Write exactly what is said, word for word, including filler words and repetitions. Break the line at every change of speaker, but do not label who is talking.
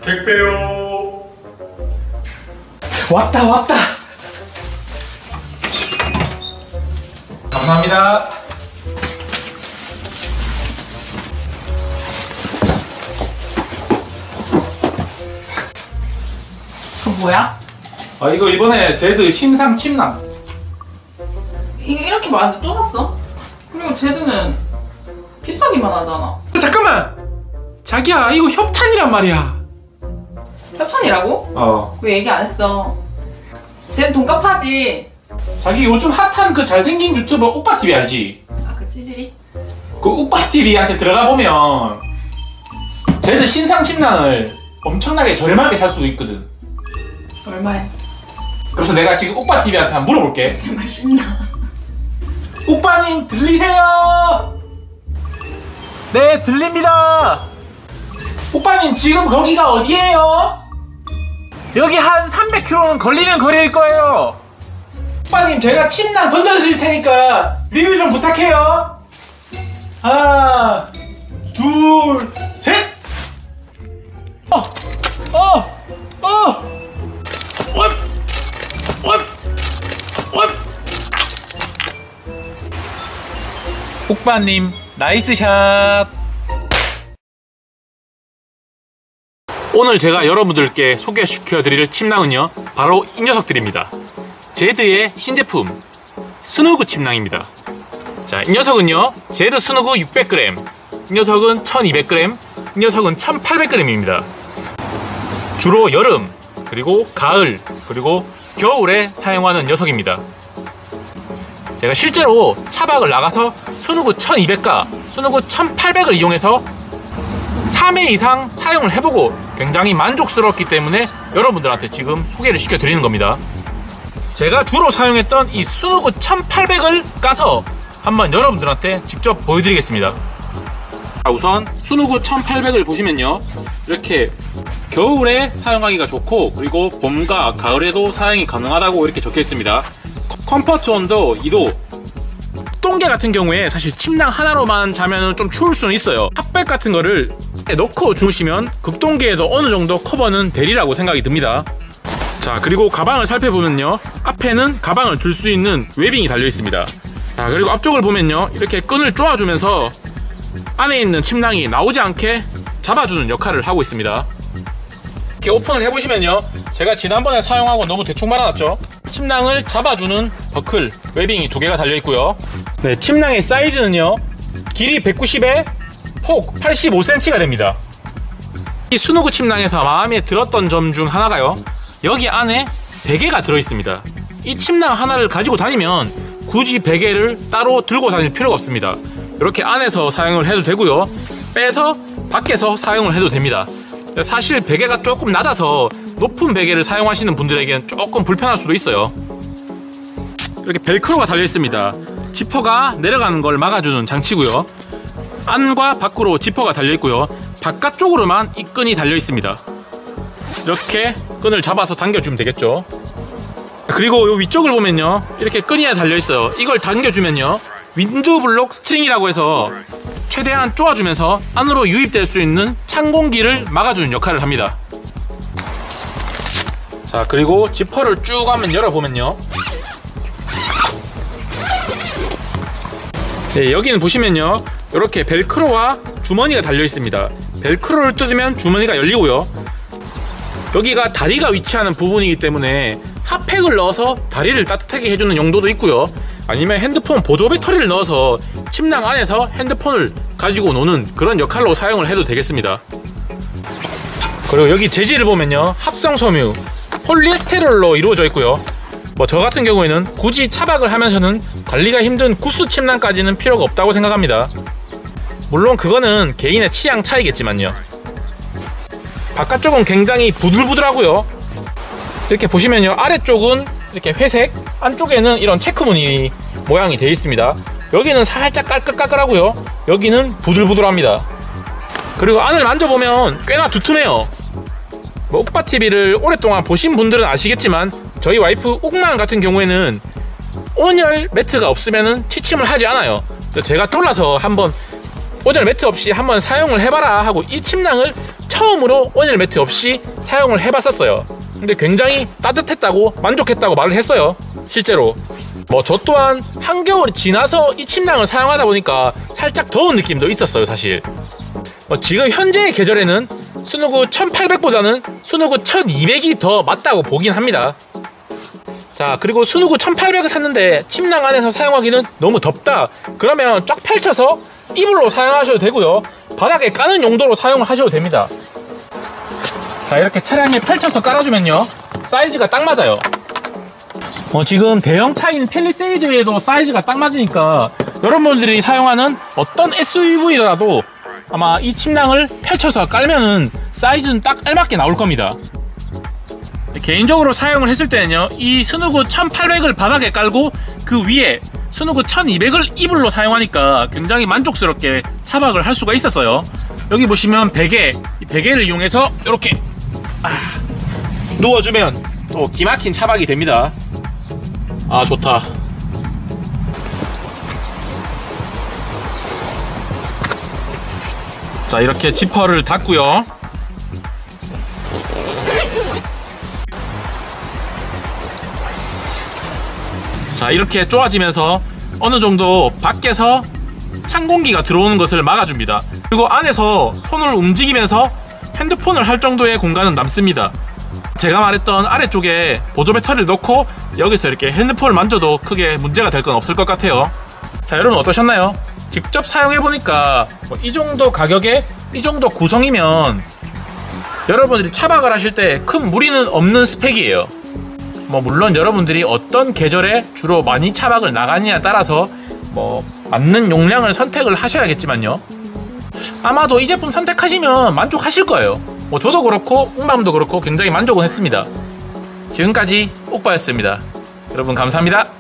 택배요.
왔다 왔다. 감사합니다.
그거 뭐야?
아 이거 이번에 제드 심상 침낭.
이게 이렇게 많은데 또 샀어? 그리고 제드는 비싸기만 하잖아.
잠깐만. 자기야 이거 협찬이란 말이야.
협찬이라고?
어.
왜 얘기 안 했어? 제드 돈값 하지.
자기 요즘 핫한 그 잘생긴 유튜버 오빠티비 알지?
아 그 찌질이?
그 오빠티비한테 들어가 보면 제드 신상 침낭을 엄청나게 저렴하게 살 수도 있거든.
얼마야?
그래서 내가 지금 오빠티비한테 한번 물어볼게.
정말 신나.
오빠님 들리세요? 네 들립니다. 오빠님 지금 거기가 어디예요? 여기 한 삼백 킬로미터는 걸리는 거리일 거예요. 오빠님 제가 침낭 던져드릴 테니까 리뷰 좀 부탁해요. 하나 둘 셋. 어! 어! 어! 원! 원! 원! 오빠님 나이스 샷. 오늘 제가 여러분들께 소개시켜드릴 침낭은요 바로 이 녀석들입니다. 제드의 신제품 스누그 침낭입니다. 자, 이 녀석은요 제드 스누그 육백 그램, 이 녀석은 천이백 그램, 이 녀석은 천팔백 그램입니다. 주로 여름 그리고 가을 그리고 겨울에 사용하는 녀석입니다. 제가 실제로 차박을 나가서 스누그 천이백과 스누그 천팔백을 이용해서 삼 회 이상 사용을 해보고 굉장히 만족스러웠기 때문에 여러분들한테 지금 소개를 시켜드리는 겁니다. 제가 주로 사용했던 이 스누그 천팔백을 까서 한번 여러분들한테 직접 보여드리겠습니다. 우선 스누그 천팔백을 보시면요 이렇게 겨울에 사용하기가 좋고 그리고 봄과 가을에도 사용이 가능하다고 이렇게 적혀 있습니다. 컴포트 온도 이 도. 똥개 같은 경우에 사실 침낭 하나로만 자면 좀 추울 수는 있어요. 핫백 같은 거를 넣고 주무시면 극동계에도 어느 정도 커버는 되리라고 생각이 듭니다. 자, 그리고 가방을 살펴보면요 앞에는 가방을 둘 수 있는 웨빙이 달려 있습니다. 자, 그리고 앞쪽을 보면요 이렇게 끈을 쪼아주면서 안에 있는 침낭이 나오지 않게 잡아주는 역할을 하고 있습니다. 이렇게 오픈을 해보시면요 제가 지난번에 사용하고 너무 대충 말아놨죠. 침낭을 잡아주는 버클 웨빙이 두 개가 달려있고요. 네, 침낭의 사이즈는요 길이 백구십에 폭 팔십오 센티미터가 됩니다. 이 스누그 침낭에서 마음에 들었던 점 중 하나가요 여기 안에 베개가 들어있습니다. 이 침낭 하나를 가지고 다니면 굳이 베개를 따로 들고 다닐 필요가 없습니다. 이렇게 안에서 사용을 해도 되고요 빼서 밖에서 사용을 해도 됩니다. 사실 베개가 조금 낮아서 높은 베개를 사용하시는 분들에게는 조금 불편할 수도 있어요. 이렇게 벨크로가 달려있습니다. 지퍼가 내려가는 걸 막아주는 장치고요 안과 밖으로 지퍼가 달려있고요 바깥쪽으로만 이 끈이 달려있습니다. 이렇게 끈을 잡아서 당겨주면 되겠죠. 그리고 이 위쪽을 보면요 이렇게 끈이 하나 달려있어요. 이걸 당겨주면요 윈드블록 스트링이라고 해서 최대한 쪼아주면서 안으로 유입될 수 있는 찬 공기를 막아주는 역할을 합니다. 자, 그리고 지퍼를 쭉 한번 열어보면요 네, 여기는 보시면요 이렇게 벨크로와 주머니가 달려있습니다. 벨크로를 뜯으면 주머니가 열리고요 여기가 다리가 위치하는 부분이기 때문에 핫팩을 넣어서 다리를 따뜻하게 해주는 용도도 있고요 아니면 핸드폰 보조 배터리를 넣어서 침낭 안에서 핸드폰을 가지고 노는 그런 역할로 사용을 해도 되겠습니다. 그리고 여기 재질을 보면요 합성 섬유 폴리에스테롤로 이루어져 있고요 뭐 저 같은 경우에는 굳이 차박을 하면서는 관리가 힘든 구스 침낭까지는 필요가 없다고 생각합니다. 물론 그거는 개인의 취향 차이겠지만요. 바깥쪽은 굉장히 부들부들하고요 이렇게 보시면요 아래쪽은 이렇게 회색, 안쪽에는 이런 체크무늬 모양이 되어 있습니다. 여기는 살짝 깔끌깔끌하고요 여기는 부들부들합니다. 그리고 안을 만져보면 꽤나 두툼해요. 뭐 오빠티비를 오랫동안 보신 분들은 아시겠지만 저희 와이프 옥만 같은 경우에는 온열 매트가 없으면 취침을 하지 않아요. 제가 쫄라서 한번 온열 매트 없이 한번 사용을 해봐라 하고 이 침낭을 처음으로 온열 매트 없이 사용을 해봤었어요. 근데 굉장히 따뜻했다고 만족했다고 말을 했어요. 실제로 뭐 저 또한 한겨울이 지나서 이 침낭을 사용하다 보니까 살짝 더운 느낌도 있었어요. 사실 뭐 지금 현재의 계절에는 스누그 천팔백보다는 스누그 천이백이 더 맞다고 보긴 합니다. 자, 그리고 스누그 천팔백을 샀는데 침낭 안에서 사용하기는 너무 덥다 그러면 쫙 펼쳐서 이불로 사용하셔도 되고요, 바닥에 까는 용도로 사용하셔도 됩니다. 자, 이렇게 차량에 펼쳐서 깔아주면요 사이즈가 딱 맞아요. 어, 지금 대형 차인 팰리세이드에도 사이즈가 딱 맞으니까 여러분들이 사용하는 어떤 에스유브이라도 아마 이 침낭을 펼쳐서 깔면은 사이즈는 딱 알맞게 나올 겁니다. 개인적으로 사용을 했을 때는요, 이 스누그 천팔백을 바닥에 깔고 그 위에 스누그 천이백을 이불로 사용하니까 굉장히 만족스럽게 차박을 할 수가 있었어요. 여기 보시면 베개, 이 베개를 이용해서 이렇게 아, 누워주면 또 기막힌 차박이 됩니다. 아, 좋다. 자, 이렇게 지퍼를 닫고요. 자, 이렇게 쪼아지면서 어느 정도 밖에서 찬 공기가 들어오는 것을 막아줍니다. 그리고 안에서 손을 움직이면서 핸드폰을 할 정도의 공간은 남습니다. 제가 말했던 아래쪽에 보조 배터리를 넣고 여기서 이렇게 핸드폰을 만져도 크게 문제가 될 건 없을 것 같아요. 자, 여러분 어떠셨나요? 직접 사용해보니까 뭐 이 정도 가격에 이 정도 구성이면 여러분들이 차박을 하실 때 큰 무리는 없는 스펙이에요. 뭐 물론 여러분들이 어떤 계절에 주로 많이 차박을 나가느냐에 따라서 뭐 맞는 용량을 선택을 하셔야겠지만요, 아마도 이 제품 선택하시면 만족하실 거예요. 뭐 저도 그렇고 웅밤도 그렇고 굉장히 만족은 했습니다. 지금까지 옥바였습니다. 여러분 감사합니다.